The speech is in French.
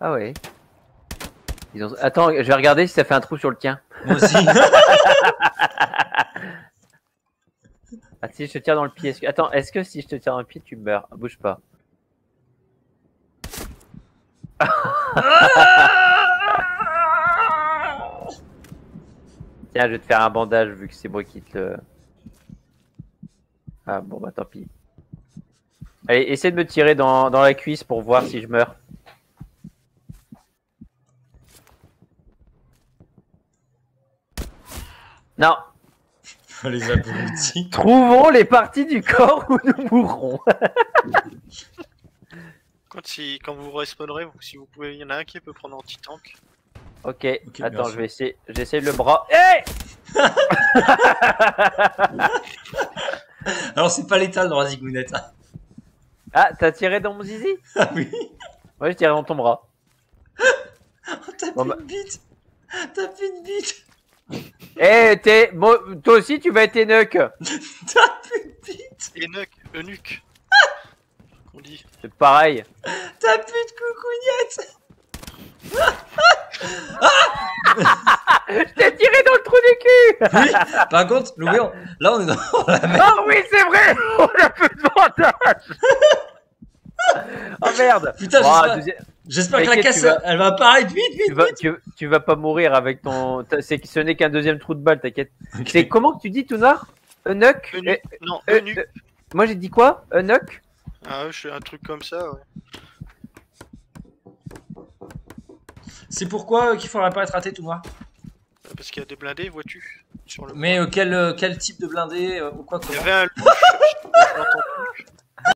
Ah ouais. Attends, je vais regarder si ça fait un trou sur le tien. Moi aussi. Ah, si je te tire dans le pied. Attends, est-ce que si je te tire dans le pied, tu meurs? Bouge pas. Tiens, je vais te faire un bandage vu que c'est moi qui te le... Ah bon, bah tant pis. Allez, essaie de me tirer dans la cuisse pour voir si je meurs. Non. Les abrutis. Trouvons les parties du corps où nous mourrons. Quand vous respawnerez, si vous pouvez, il y en a un qui peut prendre anti-tank. Ok, bien attends, sûr. je vais essayer. J'essaie le bras. Hey! Alors c'est pas létal dans la zigounette. Ah, t'as tiré dans mon zizi? Ah oui. Ouais, j'ai tiré dans ton bras. Oh, t'as Bon, plus bah. de bite. T'as plus de bite. Eh, bon, toi aussi, tu vas être Enoch. T'as plus de bite. Eunuque. On dit. C'est pareil. T'as plus de coucougnette. Je t'ai tiré dans le trou du cul. Oui. Par contre, Louis, là on est dans la merde. Oh oui, c'est vrai. On a plus de bandage. Oh merde. Putain, Oh, j'espère que la T'inquiète, casse, elle va apparaître vite. tu vas pas mourir avec ton... Ce n'est qu'un deuxième trou de balle, t'inquiète. Ok. C'est comment que tu dis tout noir? Enoch? Eunuque. Non, euh, eunuque. Moi j'ai dit quoi? Enoch? Ah, je fais un truc comme ça, ouais. C'est pourquoi qu'il faudrait pas être raté tout noir. Parce qu'il y a des blindés, vois-tu sur le Mais quel type de blindé ou quoi Il y comment avait un louche, je l'entends plus.